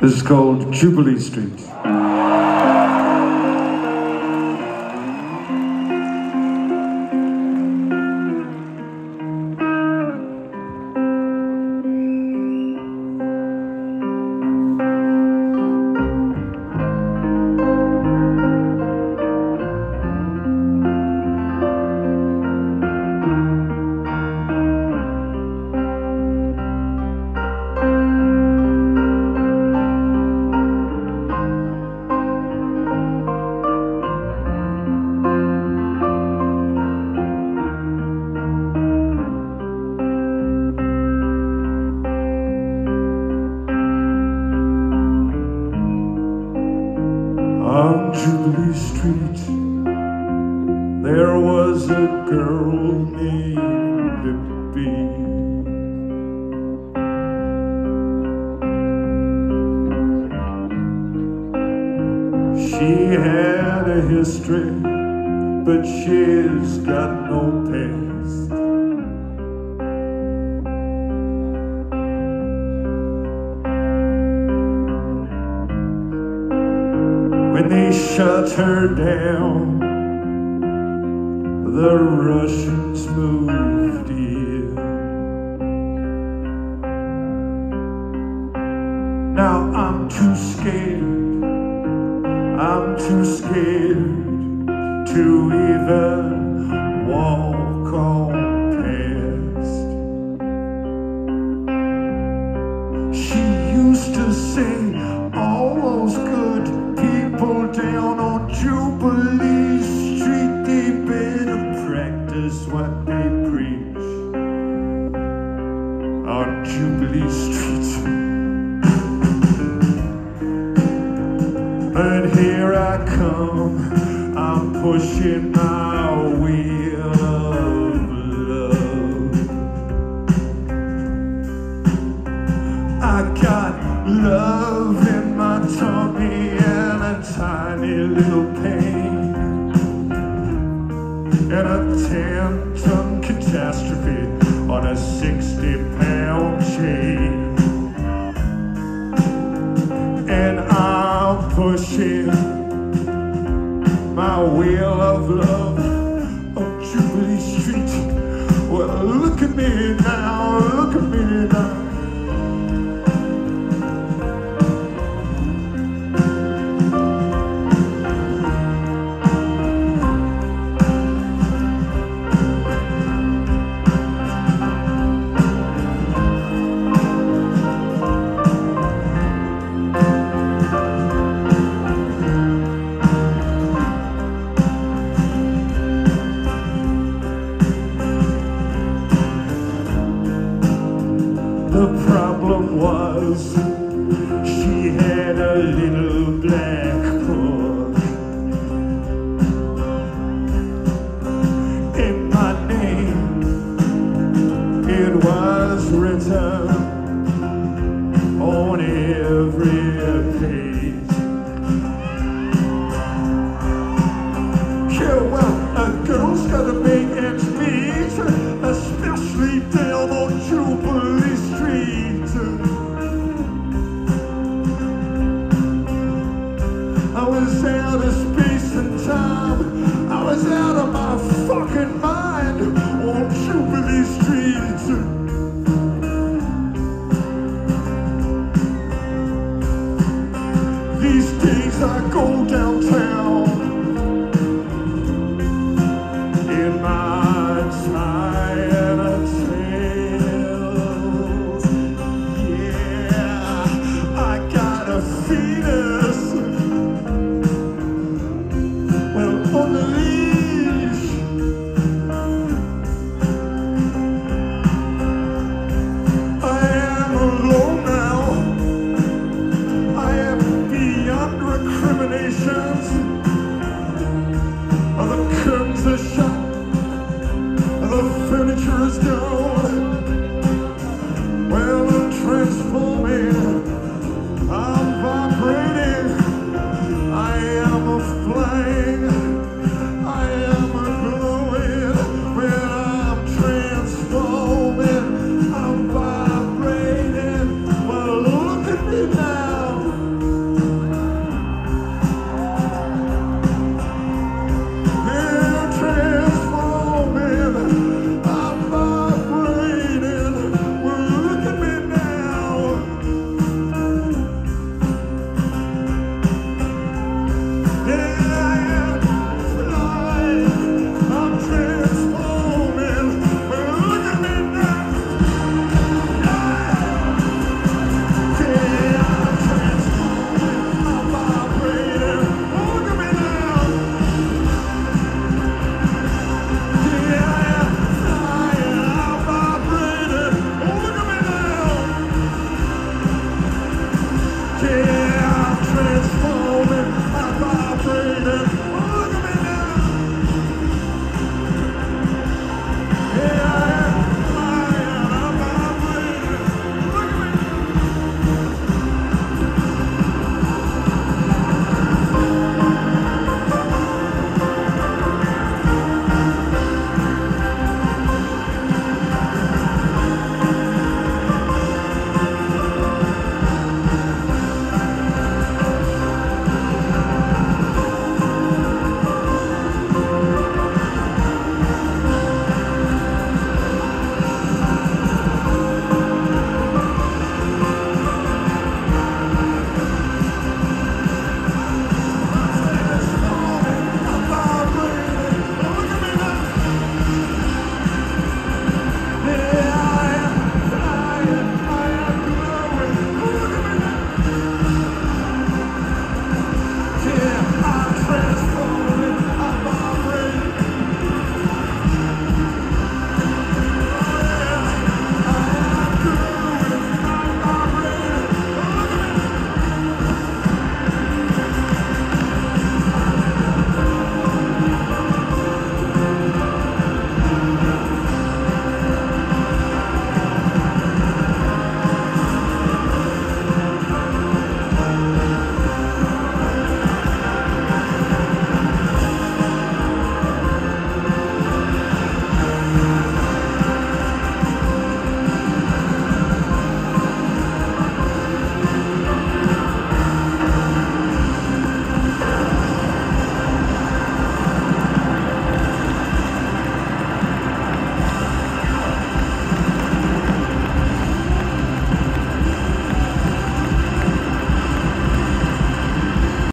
This is called Jubilee Street. On Jubilee Street, there was a girl named Libby. She had a history, but she's got no past. When they shut her down, the Russians moved in. Now I'm too scared to even walk on past. She used to say all those good people down on Jubilee Street, they better practice what they preach on Jubilee Street. But here I come, I'm pushing my wheel of love. I got love in my tummy and a tiny little pain, and a 10-ton catastrophe on a 60-pound chain. And I'm pushing my wheel of love on Jubilee Street. Well, look at me now, look at me now. The problem was she had a little black book in my name. It was written on every page. Yeah, well, a girl's gotta make ends meet, especially down on Jubilee Street. I was out of space and time, I was out of my fucking mind on Jubilee Street. These days I go downtown in my China tails. Yeah, I got a fetus, well, on the leash. I am alone now, I am beyond recriminations. Yeah, I'm transformed.